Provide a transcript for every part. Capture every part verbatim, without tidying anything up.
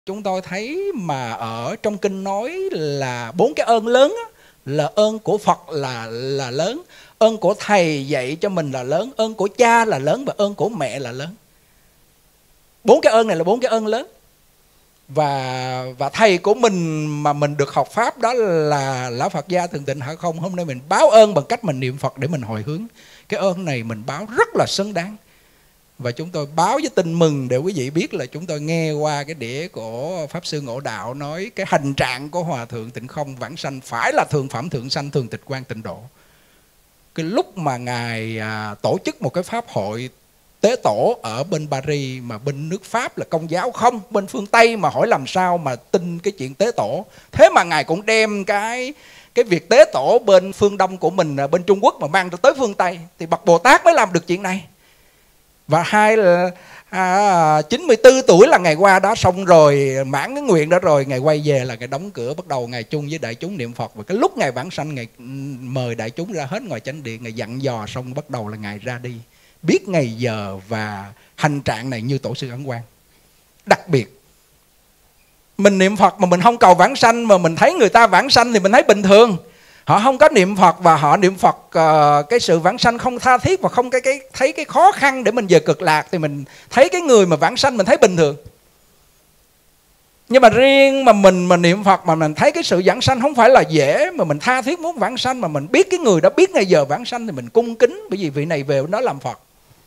Chúng tôi thấy mà ở trong kinh nói là bốn cái ơn lớn á, là ơn của Phật là là lớn, ơn của thầy dạy cho mình là lớn, ơn của cha là lớn và ơn của mẹ là lớn. Bốn cái ơn này là bốn cái ơn lớn. Và và thầy của mình mà mình được học pháp đó là Lão Phật Gia Thường Tịnh Hạ Không. Hôm nay mình báo ơn bằng cách mình niệm Phật để mình hồi hướng. Cái ơn này mình báo rất là xứng đáng. Và chúng tôi báo với tin mừng để quý vị biết là chúng tôi nghe qua cái đĩa của Pháp Sư Ngộ Đạo nói cái hành trạng của Hòa Thượng Tịnh Không vãng sanh phải là thường phẩm thượng sanh thường tịch quan tịnh độ. Cái lúc mà Ngài à, tổ chức một cái pháp hội tế tổ ở bên Paris, mà bên nước Pháp là Công giáo không, bên phương Tây mà hỏi làm sao mà tin cái chuyện tế tổ. Thế mà Ngài cũng đem cái cái việc tế tổ bên phương Đông của mình, bên Trung Quốc mà mang tới phương Tây. Thì bậc Bồ Tát mới làm được chuyện này. Và hai là à, chín mươi tư tuổi là Ngài qua đó, xong rồi mãn cái nguyện đó rồi Ngài quay về là Ngài đóng cửa, bắt đầu Ngài chung với đại chúng niệm Phật. Và cái lúc Ngài vãng sanh, Ngài mời đại chúng ra hết ngoài chánh điện, Ngài dặn dò xong bắt đầu là Ngài ra đi, biết ngày giờ và hành trạng này như Tổ sư Ấn Quang. Đặc biệt mình niệm Phật mà mình không cầu vãng sanh, mà mình thấy người ta vãng sanh thì mình thấy bình thường. Họ không có niệm Phật và họ niệm Phật uh, cái sự vãng sanh không tha thiết và không cái cái thấy cái khó khăn để mình về cực lạc, thì mình thấy cái người mà vãng sanh mình thấy bình thường. Nhưng mà riêng mà mình mà niệm Phật mà mình thấy cái sự vãng sanh không phải là dễ, mà mình tha thiết muốn vãng sanh, mà mình biết cái người đó biết ngày giờ vãng sanh thì mình cung kính, bởi vì vị này về nó làm Phật.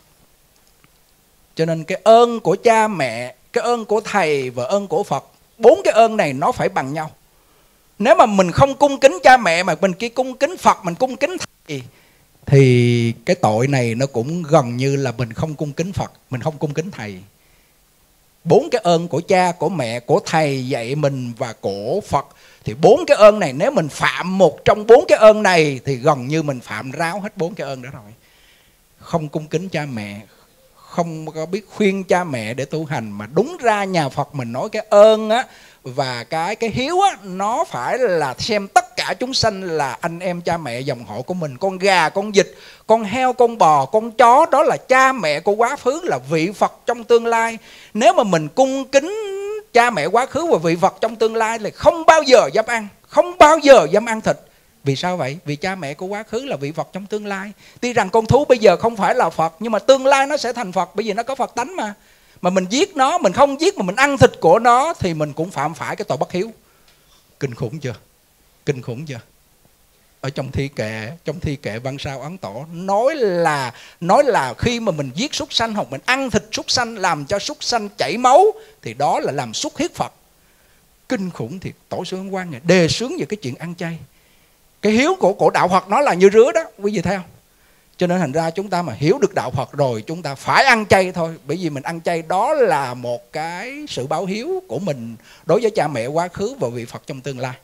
Cho nên cái ơn của cha mẹ, cái ơn của thầy và ơn của Phật, bốn cái ơn này nó phải bằng nhau. Nếu mà mình không cung kính cha mẹ mà mình chỉ cung kính Phật, mình cung kính thầy, thì cái tội này nó cũng gần như là mình không cung kính Phật, mình không cung kính thầy. Bốn cái ơn của cha, của mẹ, của thầy dạy mình và của Phật, thì bốn cái ơn này nếu mình phạm một trong bốn cái ơn này thì gần như mình phạm ráo hết bốn cái ơn đó rồi. Không cung kính cha mẹ, không có biết khuyên cha mẹ để tu hành, mà đúng ra nhà Phật mình nói cái ơn á và cái cái hiếu á, nó phải là xem tất cả chúng sanh là anh em cha mẹ dòng họ của mình. Con gà, con vịt, con heo, con bò, con chó, đó là cha mẹ của quá khứ, là vị Phật trong tương lai. Nếu mà mình cung kính cha mẹ quá khứ và vị Phật trong tương lai thì không bao giờ dám ăn, không bao giờ dám ăn thịt. Vì sao vậy? Vì cha mẹ của quá khứ là vị Phật trong tương lai. Tuy rằng con thú bây giờ không phải là Phật, nhưng mà tương lai nó sẽ thành Phật, bởi vì nó có Phật tánh mà. Mà mình giết nó, mình không giết mà mình ăn thịt của nó thì mình cũng phạm phải cái tội bất hiếu. Kinh khủng chưa? Kinh khủng chưa? Ở trong thi kệ, trong thi kệ Văn Sao Ấn Tổ nói là nói là khi mà mình giết súc sanh hoặc mình ăn thịt súc sanh làm cho súc sanh chảy máu thì đó là làm xúc hiết Phật. Kinh khủng thiệt. Tổ sư Ấn Quang này đề xướng về cái chuyện ăn chay. Cái hiếu của của đạo Phật nó là như rứa đó, quý vị thấy không? Cho nên thành ra chúng ta mà hiểu được đạo Phật rồi chúng ta phải ăn chay thôi. Bởi vì mình ăn chay đó là một cái sự báo hiếu của mình đối với cha mẹ quá khứ và vị Phật trong tương lai.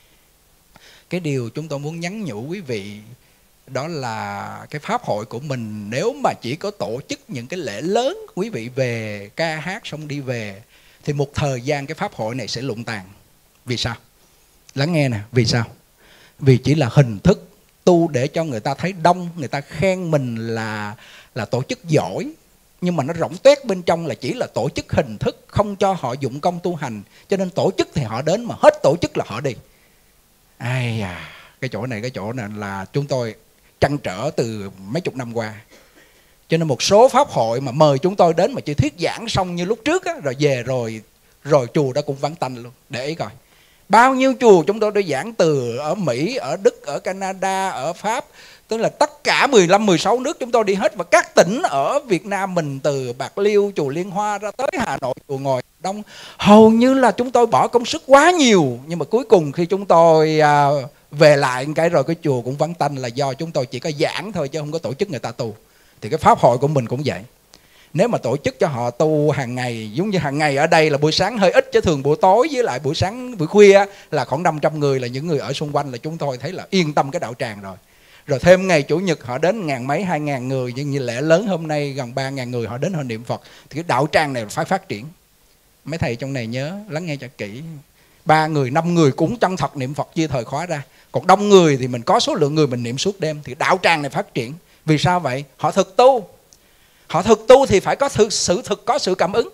Cái điều chúng tôi muốn nhắn nhủ quý vị đó là cái pháp hội của mình nếu mà chỉ có tổ chức những cái lễ lớn, quý vị về ca hát xong đi về, thì một thời gian cái pháp hội này sẽ lụng tàn. Vì sao? Lắng nghe nè, vì sao? Vì chỉ là hình thức tu để cho người ta thấy đông, người ta khen mình là là tổ chức giỏi, nhưng mà nó rỗng tuét bên trong là chỉ là tổ chức hình thức, không cho họ dụng công tu hành. Cho nên tổ chức thì họ đến, mà hết tổ chức là họ đi. Ai à, cái chỗ này cái chỗ này là chúng tôi trăn trở từ mấy chục năm qua. Cho nên một số pháp hội mà mời chúng tôi đến mà chỉ thuyết giảng xong như lúc trước á, rồi về rồi rồi chùa đó cũng vắng tanh luôn. Để ý coi, bao nhiêu chùa chúng tôi đã giảng từ ở Mỹ, ở Đức, ở Canada, ở Pháp, tức là tất cả mười lăm mười sáu nước chúng tôi đi hết. Và các tỉnh ở Việt Nam mình, từ Bạc Liêu chùa Liên Hoa ra tới Hà Nội chùa Ngồi Đông, hầu như là chúng tôi bỏ công sức quá nhiều. Nhưng mà cuối cùng khi chúng tôi à, về lại cái rồi cái chùa cũng vắng tanh, là do chúng tôi chỉ có giảng thôi chứ không có tổ chức người ta tu. Thì cái pháp hội của mình cũng vậy. Nếu mà tổ chức cho họ tu hàng ngày, giống như hàng ngày ở đây là buổi sáng hơi ít, chứ thường buổi tối với lại buổi sáng buổi khuya là khoảng năm trăm người, là những người ở xung quanh, là chúng tôi thấy là yên tâm cái đạo tràng rồi. Rồi thêm ngày Chủ nhật họ đến ngàn mấy hai ngàn người, nhưng như lễ lớn hôm nay gần ba ngàn người họ đến họ niệm Phật, thì cái đạo tràng này phải phát triển. Mấy thầy trong này nhớ lắng nghe cho kỹ. Ba người năm người cũng chân thật niệm Phật chia thời khóa ra, còn đông người thì mình có số lượng người mình niệm suốt đêm, thì đạo tràng này phát triển. Vì sao vậy? Họ thực tu. Họ thực tu thì phải có thực sự thực có sự cảm ứng.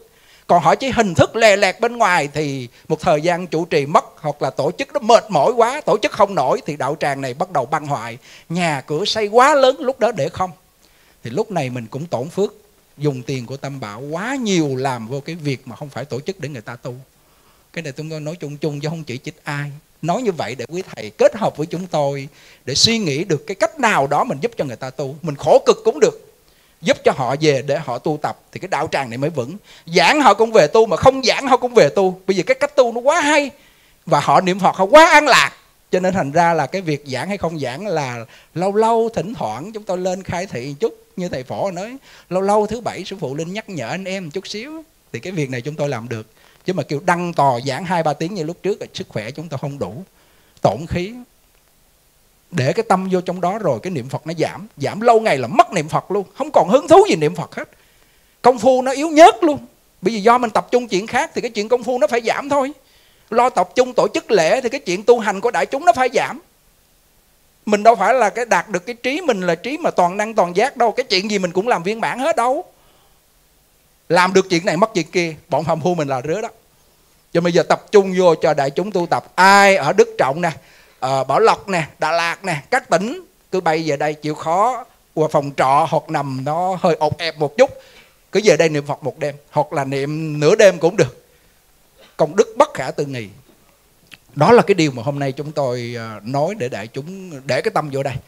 Còn họ chỉ hình thức lè lẹt bên ngoài thì một thời gian chủ trì mất, hoặc là tổ chức nó mệt mỏi quá, tổ chức không nổi, thì đạo tràng này bắt đầu băng hoại. Nhà cửa xây quá lớn lúc đó để không, thì lúc này mình cũng tổn phước, dùng tiền của Tam Bảo quá nhiều làm vô cái việc mà không phải tổ chức để người ta tu. Cái này chúng tôi nói chung chung chứ không chỉ trích ai. Nói như vậy để quý thầy kết hợp với chúng tôi để suy nghĩ được cái cách nào đó mình giúp cho người ta tu. Mình khổ cực cũng được, giúp cho họ về để họ tu tập, thì cái đạo tràng này mới vững. Giảng họ cũng về tu, mà không giảng họ cũng về tu. Bởi vì cái cách tu nó quá hay, và họ niệm Phật họ quá an lạc. Cho nên thành ra là cái việc giảng hay không giảng là lâu lâu thỉnh thoảng chúng tôi lên khai thị một chút. Như thầy Phổ nói, lâu lâu thứ bảy sư phụ Linh nhắc nhở anh em một chút xíu, thì cái việc này chúng tôi làm được. Chứ mà kêu đăng tò giảng hai ba tiếng như lúc trước, sức khỏe chúng tôi không đủ, tổn khí. Để cái tâm vô trong đó rồi cái niệm Phật nó giảm. Giảm lâu ngày là mất niệm Phật luôn, không còn hứng thú gì niệm Phật hết. Công phu nó yếu nhớt luôn. Bởi vì do mình tập trung chuyện khác thì cái chuyện công phu nó phải giảm thôi. Lo tập trung tổ chức lễ thì cái chuyện tu hành của đại chúng nó phải giảm. Mình đâu phải là cái đạt được cái trí mình là trí mà toàn năng toàn giác đâu. Cái chuyện gì mình cũng làm viên mãn hết đâu. Làm được chuyện này mất chuyện kia, bọn phàm phu mình là rứa đó. Cho bây giờ tập trung vô cho đại chúng tu tập. Ai ở Đức Trọng nè, à, Bảo Lộc nè, Đà Lạt nè, các tỉnh cứ bay về đây chịu khó qua phòng trọ hoặc nằm nó hơi ột ẹp một chút, cứ về đây niệm Phật một đêm, hoặc là niệm nửa đêm cũng được. Công đức bất khả tư nghị. Đó là cái điều mà hôm nay chúng tôi nói để đại chúng để cái tâm vô đây.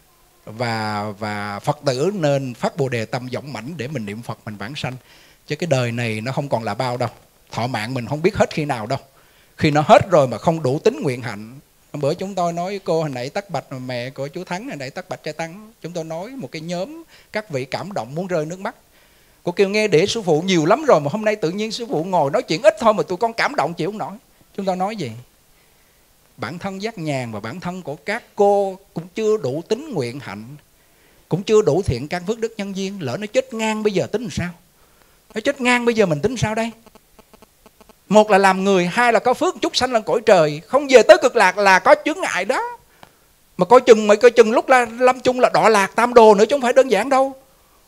Và và Phật tử nên phát Bồ Đề tâm dũng mãnh để mình niệm Phật mình vãng sanh. Chứ cái đời này nó không còn là bao đâu. Thọ mạng mình không biết hết khi nào đâu. Khi nó hết rồi mà không đủ tính nguyện hạnh. Hôm bữa chúng tôi nói cô hồi nãy tắc bạch, mẹ của chú Thắng hồi nãy tắc bạch Trai Tăng, chúng tôi nói một cái nhóm các vị cảm động muốn rơi nước mắt. Cô kêu nghe để sư phụ nhiều lắm rồi mà hôm nay tự nhiên sư phụ ngồi nói chuyện ít thôi mà tụi con cảm động chịu không nổi. Chúng tôi nói gì? Bản thân Giác Nhàn và bản thân của các cô cũng chưa đủ tính nguyện hạnh, cũng chưa đủ thiện căn phước đức nhân duyên. Lỡ nó chết ngang bây giờ tính làm sao? Nó chết ngang bây giờ mình tính sao đây? Một là làm người, hai là có phước chút sanh lên cõi trời, không về tới cực lạc là có chướng ngại đó. Mà coi chừng mày coi chừng lúc là lâm chung là đọa lạc tam đồ nữa chứ không phải đơn giản đâu.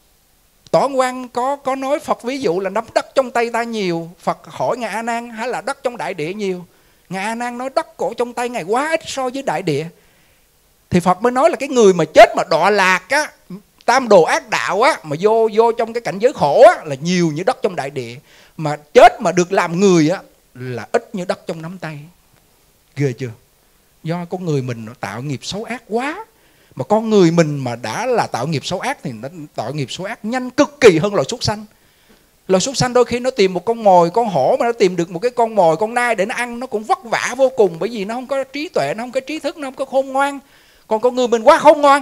Tỏ Quan có có nói Phật ví dụ là nắm đất trong tay ta nhiều. Phật hỏi Ngài A Nan hay là đất trong đại địa nhiều? Ngài A Nan nói đất cổ trong tay Ngài quá ít so với đại địa. Thì Phật mới nói là cái người mà chết mà đọa lạc á, tam đồ ác đạo á, mà vô vô trong cái cảnh giới khổ á, là nhiều như đất trong đại địa. Mà chết mà được làm người á là ít như đất trong nắm tay. Ghê chưa? Do con người mình nó tạo nghiệp xấu ác quá. Mà con người mình mà đã là tạo nghiệp xấu ác thì nó tạo nghiệp xấu ác nhanh cực kỳ hơn loài súc sanh. Loài súc sanh đôi khi nó tìm một con mồi, con hổ mà nó tìm được một cái con mồi, con nai để nó ăn, nó cũng vất vả vô cùng. Bởi vì nó không có trí tuệ, nó không có trí thức, nó không có khôn ngoan. Còn con người mình quá khôn ngoan.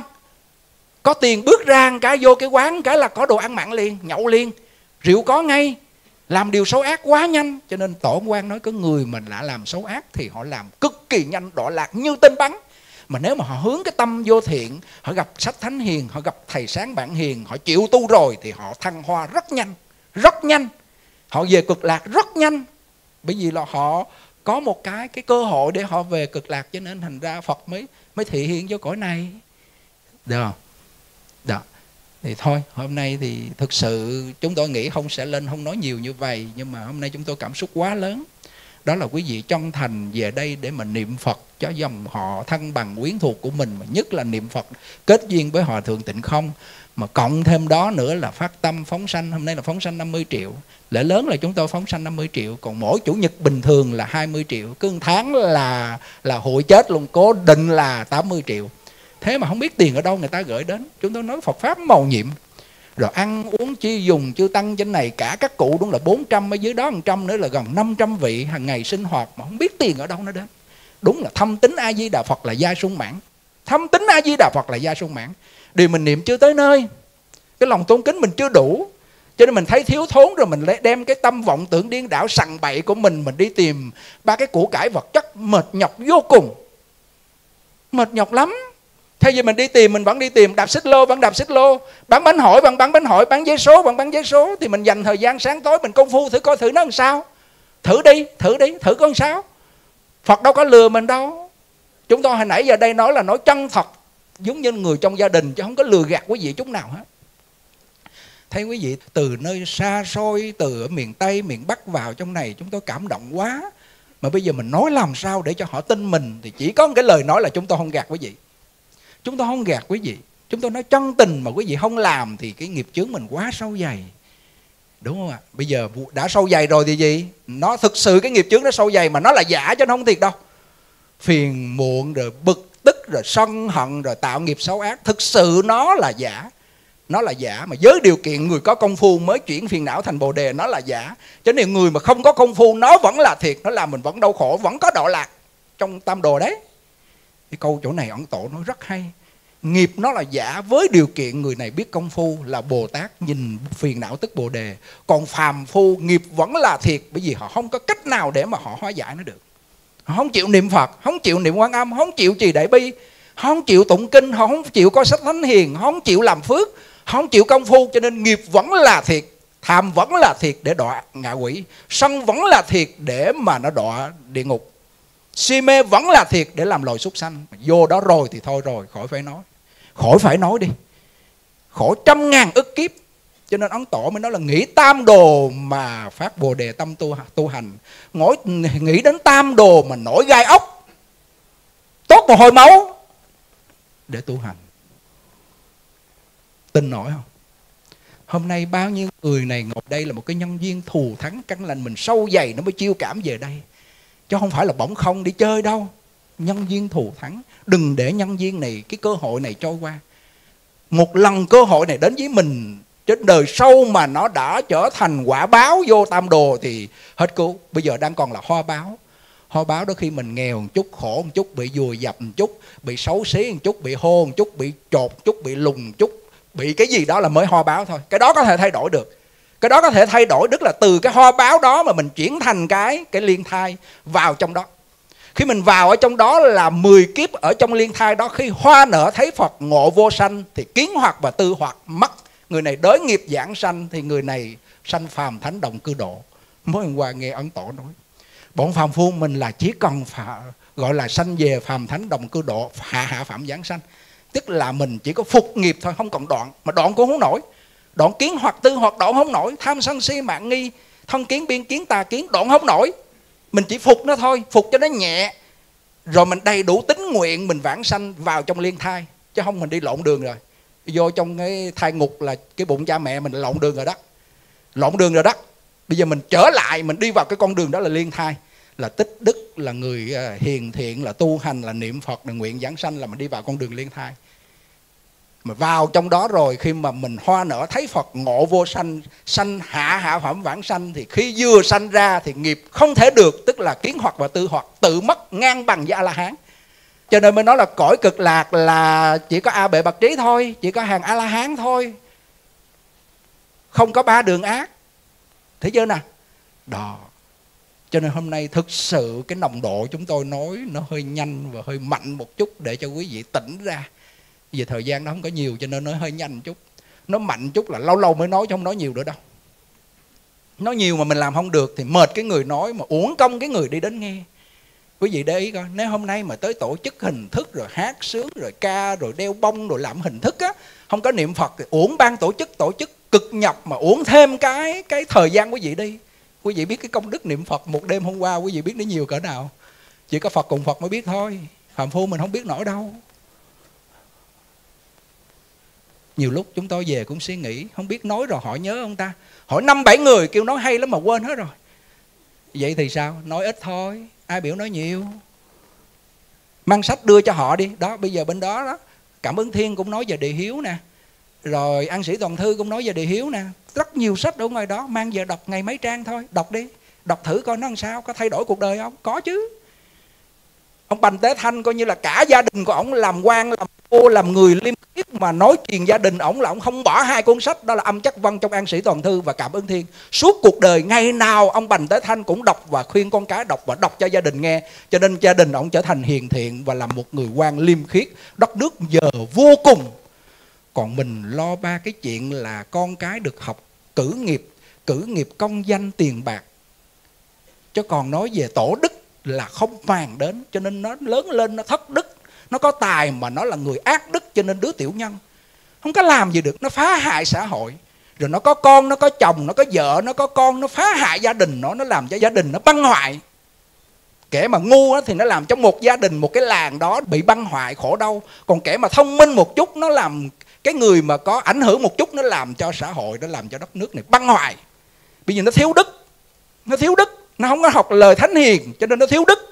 Có tiền bước ra một cái vô cái quán cái là có đồ ăn mặn liền, nhậu liền, rượu có ngay. Làm điều xấu ác quá nhanh. Cho nên Tổ Quan nói có người mình đã làm xấu ác thì họ làm cực kỳ nhanh, đọa lạc như tên bắn. Mà nếu mà họ hướng cái tâm vô thiện, họ gặp sách thánh hiền, họ gặp thầy sáng bạn hiền, họ chịu tu rồi thì họ thăng hoa rất nhanh, rất nhanh. Họ về cực lạc rất nhanh. Bởi vì là họ có một cái cái cơ hội để họ về cực lạc. Cho nên thành ra Phật mới mới thị hiện cho cõi này. Được không? Đó. Thì thôi, hôm nay thì thực sự chúng tôi nghĩ không sẽ lên không nói nhiều như vậy. Nhưng mà hôm nay chúng tôi cảm xúc quá lớn. Đó là quý vị chân thành về đây để mà niệm Phật cho dòng họ thân bằng quyến thuộc của mình. Mà nhất là niệm Phật kết duyên với Hòa Thượng Tịnh Không. Mà cộng thêm đó nữa là phát tâm phóng sanh. Hôm nay là phóng sanh năm mươi triệu. Lễ lớn là chúng tôi phóng sanh năm mươi triệu. Còn mỗi chủ nhật bình thường là hai mươi triệu. Cứ một tháng là, là hội chết luôn, cố định là tám mươi triệu. Thế mà không biết tiền ở đâu người ta gửi đến. Chúng tôi nói Phật Pháp màu nhiệm. Rồi ăn uống chi dùng chư tăng trên này cả các cụ đúng là bốn trăm, ở dưới đó một trăm nữa là gần năm trăm vị hàng ngày sinh hoạt mà không biết tiền ở đâu nó đến. Đúng là thâm tín A Di Đà Phật là gia sung mãn. Thâm tín A Di Đà Phật là gia sung mãn. Điều mình niệm chưa tới nơi, cái lòng tôn kính mình chưa đủ, cho nên mình thấy thiếu thốn rồi mình đem cái tâm vọng tưởng điên đảo sằng bậy của mình mình đi tìm ba cái của cải vật chất, mệt nhọc vô cùng, mệt nhọc lắm. Thay vì mình đi tìm, mình vẫn đi tìm, đạp xích lô vẫn đạp xích lô, bán bánh hỏi vẫn bán bánh hỏi, bán giấy số vẫn bán giấy số. Thì mình dành thời gian sáng tối mình công phu thử coi thử nó làm sao. Thử đi, thử đi, thử coi làm sao. Phật đâu có lừa mình đâu. Chúng tôi hồi nãy giờ đây nói là nói chân thật, giống như người trong gia đình chứ không có lừa gạt quý vị chút nào hết. Thấy quý vị từ nơi xa xôi, từ ở miền Tây, miền Bắc vào trong này, chúng tôi cảm động quá. Mà bây giờ mình nói làm sao để cho họ tin mình, thì chỉ có một cái lời nói là chúng tôi không gạt quý vị. Chúng tôi không gạt quý vị. Chúng tôi nói chân tình, mà quý vị không làm thì cái nghiệp chướng mình quá sâu dày. Đúng không ạ? Bây giờ đã sâu dày rồi thì gì? Nó thực sự cái nghiệp chướng nó sâu dày, mà nó là giả chứ nó không thiệt đâu. Phiền muộn rồi bực tức rồi sân hận rồi tạo nghiệp xấu ác, thực sự nó là giả. Nó là giả, mà với điều kiện người có công phu mới chuyển phiền não thành bồ đề, nó là giả. Cho nên người mà không có công phu nó vẫn là thiệt, nó làm mình vẫn đau khổ, vẫn có đọa lạc trong tam đồ đấy. Cái câu chỗ này Ấn Tổ nói rất hay. Nghiệp nó là giả với điều kiện người này biết công phu là Bồ Tát, nhìn phiền não tức bồ đề. Còn phàm phu nghiệp vẫn là thiệt, bởi vì họ không có cách nào để mà họ hóa giải nó được. Họ không chịu niệm Phật, không chịu niệm Quan Âm, không chịu trì Đại Bi, họ không chịu tụng kinh, họ không chịu coi sách thánh hiền, họ không chịu làm phước, họ không chịu công phu. Cho nên nghiệp vẫn là thiệt, tham vẫn là thiệt để đọa ngạ quỷ, sân vẫn là thiệt để mà nó đọa địa ngục, si mê vẫn là thiệt để làm loài súc sanh. Vô đó rồi thì thôi rồi, khỏi phải nói. Khỏi phải nói đi, khổ trăm ngàn ức kiếp. Cho nên Ấn Tổ mới nói là nghĩ tam đồ mà phát bồ đề tâm tu, tu hành. Ngồi, nghĩ đến tam đồ mà nổi gai ốc, tốt một hồi máu để tu hành. Tin nổi không? Hôm nay bao nhiêu người này ngồi đây là một cái nhân duyên thù thắng căn lành mình sâu dày, nó mới chiêu cảm về đây, chứ không phải là bỗng không đi chơi đâu. Nhân duyên thù thắng, đừng để nhân duyên này, cái cơ hội này trôi qua. Một lần cơ hội này đến với mình trên đời sau mà nó đã trở thành quả báo vô tam đồ thì hết cứu. Bây giờ đang còn là hoa báo. Hoa báo đó khi mình nghèo một chút, khổ một chút, bị vùi dập một chút, bị xấu xí một chút, bị hô một chút, bị chột một chút, bị lùng một chút, bị cái gì đó là mới hoa báo thôi. Cái đó có thể thay đổi được. Cái đó có thể thay đổi, tức là từ cái hoa báo đó mà mình chuyển thành cái cái liên thai vào trong đó. Khi mình vào ở trong đó là mười kiếp ở trong liên thai đó, khi hoa nở thấy Phật ngộ vô sanh thì kiến hoặc và tư hoặc mất. Người này đới nghiệp giảng sanh thì người này sanh phàm thánh đồng cư độ. Mới hôm qua nghe Ấn Tổ nói, bọn phàm phu mình là chỉ cần phải gọi là sanh về phàm thánh đồng cư độ, hạ hạ phạm giảng sanh. Tức là mình chỉ có phục nghiệp thôi, không còn đoạn. Mà đoạn cũng không nổi. Đoạn kiến hoặc tư hoặc đoạn không nổi. Tham sân si mạng nghi, thân kiến biên kiến tà kiến, đoạn không nổi. Mình chỉ phục nó thôi, phục cho nó nhẹ, rồi mình đầy đủ tín nguyện mình vãng sanh vào trong liên thai. Chứ không mình đi lộn đường rồi. Vô trong cái thai ngục là cái bụng cha mẹ mình lộn đường rồi đó. Lộn đường rồi đó. Bây giờ mình trở lại, mình đi vào cái con đường đó là liên thai. Là tích đức, là người hiền thiện, là tu hành, là niệm Phật, là nguyện giảng sanh, là mình đi vào con đường liên thai. Mà vào trong đó rồi, khi mà mình hoa nở thấy Phật ngộ vô sanh, sanh hạ hạ phẩm vãng sanh, thì khi vừa sanh ra thì nghiệp không thể được, tức là kiến hoặc và tư hoặc tự mất ngang bằng với A-la-hán. Cho nên mới nói là cõi cực lạc là chỉ có A Bệ Bậc Trí thôi, chỉ có hàng A-la-hán thôi, không có ba đường ác. Thấy chưa nè? Đó. Cho nên hôm nay thực sự cái nồng độ chúng tôi nói nó hơi nhanh và hơi mạnh một chút để cho quý vị tỉnh ra. Vì thời gian nó không có nhiều cho nên nói hơi nhanh chút. Nó mạnh chút là lâu lâu mới nói chứ không nói nhiều nữa đâu. Nói nhiều mà mình làm không được thì mệt cái người nói, mà uổng công cái người đi đến nghe. Quý vị để ý coi, nếu hôm nay mà tới tổ chức hình thức rồi hát sướng rồi ca rồi đeo bông rồi làm hình thức á, không có niệm Phật thì uổng ban tổ chức, tổ chức cực nhọc mà uổng thêm cái cái thời gian quý vị đi. Quý vị biết cái công đức niệm Phật một đêm hôm qua quý vị biết nó nhiều cỡ nào. Chỉ có Phật cùng Phật mới biết thôi. Phàm phu mình không biết nổi đâu. Nhiều lúc chúng tôi về cũng suy nghĩ, không biết nói rồi họ nhớ không ta. Hỏi năm bảy người kêu nói hay lắm mà quên hết rồi. Vậy thì sao? Nói ít thôi, ai biểu nói nhiều. Mang sách đưa cho họ đi. Đó, bây giờ bên đó đó, Cảm Ứng Thiên cũng nói về địa hiếu nè, rồi An Sĩ Toàn Thư cũng nói về địa hiếu nè. Rất nhiều sách ở ngoài đó, mang về đọc ngày mấy trang thôi. Đọc đi, đọc thử coi nó làm sao, có thay đổi cuộc đời không? Có chứ. Ông Bành Tế Thanh coi như là cả gia đình của ổng làm quan, làm cô, làm người liêm khiết, mà nói truyền gia đình ổng là ổng không bỏ hai cuốn sách, đó là Âm Chắc Văn trong An Sĩ Toàn Thư và Cảm Ứng Thiên. Suốt cuộc đời ngày nào ông Bành Tế Thanh cũng đọc và khuyên con cái đọc và đọc cho gia đình nghe. Cho nên gia đình ổng trở thành hiền thiện và làm một người quan liêm khiết, đất nước giờ vô cùng. Còn mình lo ba cái chuyện là con cái được học cử nghiệp, cử nghiệp công danh tiền bạc. Chứ còn nói về tổ đức là không màng đến. Cho nên nó lớn lên nó thất đức. Nó có tài mà nó là người ác đức, cho nên đứa tiểu nhân không có làm gì được. Nó phá hại xã hội, Rồi nó có con, nó có chồng, nó có vợ, nó có con, nó phá hại gia đình nó, nó làm cho gia đình nó băng hoại. Kẻ mà ngu thì nó làm cho một gia đình, một cái làng đó bị băng hoại khổ đau. Còn kẻ mà thông minh một chút, nó làm cái người mà có ảnh hưởng một chút, nó làm cho xã hội, nó làm cho đất nước này băng hoại. Bây giờ nó thiếu đức, nó thiếu đức, nó không có học lời thánh hiền, cho nên nó thiếu đức.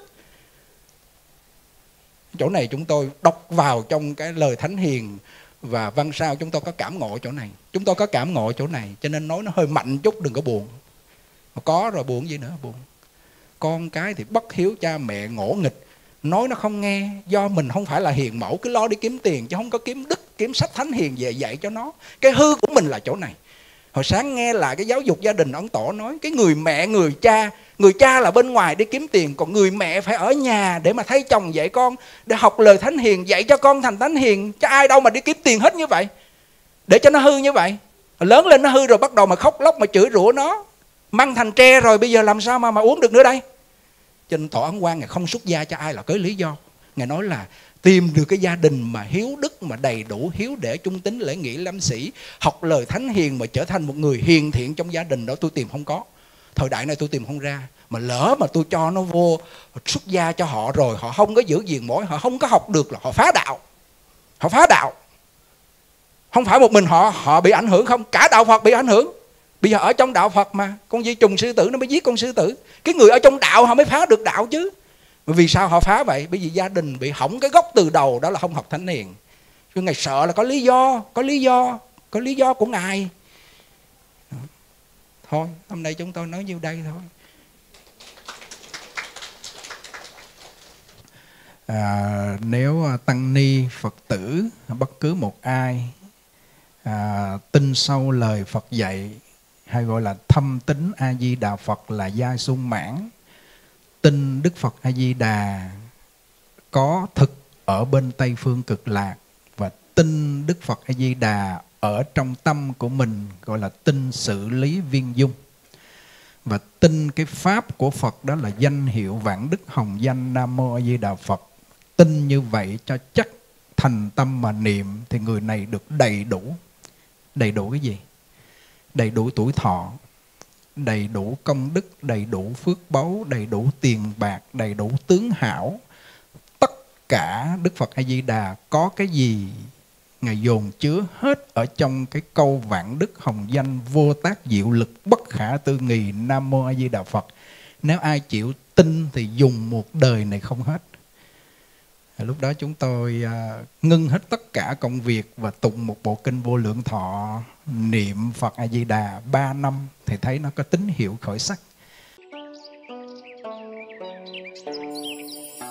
Chỗ này chúng tôi đọc vào trong cái lời thánh hiền và văn sao, chúng tôi có cảm ngộ chỗ này. Chúng tôi có cảm ngộ chỗ này, cho nên nói nó hơi mạnh chút, đừng có buồn. Mà có rồi buồn gì nữa, buồn. Con cái thì bất hiếu cha mẹ, ngỗ nghịch, nói nó không nghe, do mình không phải là hiền mẫu, cứ lo đi kiếm tiền chứ không có kiếm đức, kiếm sách thánh hiền về dạy cho nó. Cái hư của mình là chỗ này. Hồi sáng nghe lại cái giáo dục gia đình, ông tổ nói cái người mẹ, người cha, người cha là bên ngoài đi kiếm tiền, còn người mẹ phải ở nhà để mà thấy chồng dạy con, để học lời thánh hiền, dạy cho con thành thánh hiền. Chứ ai đâu mà đi kiếm tiền hết như vậy, để cho nó hư như vậy. Lớn lên nó hư rồi bắt đầu mà khóc lóc mà chửi rủa nó, măng thành tre rồi, bây giờ làm sao mà mà uống được nữa đây. Cho nên Tòa Ấn Quang Ngài không xuất gia cho ai là cái lý do. Ngài nói là tìm được cái gia đình mà hiếu đức, mà đầy đủ hiếu để trung tín lễ nghĩa lắm sĩ, học lời thánh hiền mà trở thành một người hiền thiện trong gia đình đó, tôi tìm không có. Thời đại này tôi tìm không ra. Mà lỡ mà tôi cho nó vô xuất gia cho họ rồi, họ không có giữ gìn mối, họ không có học được là họ phá đạo. Họ phá đạo. Không phải một mình họ họ bị ảnh hưởng không, cả đạo Phật bị ảnh hưởng. Bây giờ ở trong đạo Phật mà con di trùng sư tử nó mới giết con sư tử. Cái người ở trong đạo họ mới phá được đạo chứ. Vì sao họ phá vậy? Bởi vì gia đình bị hỏng cái gốc từ đầu, đó là không học thánh hiền. Chứ Ngài sợ là có lý do, có lý do, có lý do của Ngài. Thôi, hôm nay chúng tôi nói nhiêu đây thôi. À, nếu tăng ni Phật tử, bất cứ một ai à, tin sâu lời Phật dạy, hay gọi là thâm tín A Di Đà Phật là giai sung mãn, tin Đức Phật A Di Đà có thực ở bên Tây Phương Cực Lạc, và tin Đức Phật A Di Đà ở trong tâm của mình, gọi là tin xử lý viên dung, và tin cái pháp của Phật đó là danh hiệu vạn đức hồng danh Nam Mô A Di Đà Phật. Tin như vậy cho chắc, thành tâm mà niệm, thì người này được đầy đủ. Đầy đủ cái gì? Đầy đủ tuổi thọ, đầy đủ công đức, đầy đủ phước báu, đầy đủ tiền bạc, đầy đủ tướng hảo. Tất cả Đức Phật A Di Đà có cái gì Ngài dồn chứa hết ở trong cái câu vạn đức hồng danh vô tác diệu lực bất khả tư nghì Nam Mô A Di Đà Phật. Nếu ai chịu tin thì dùng một đời này không hết. Lúc đó chúng tôi ngưng hết tất cả công việc và tụng một bộ kinh Vô Lượng Thọ, niệm Phật A Di Đà ba năm thì thấy nó có tín hiệu khởi sắc.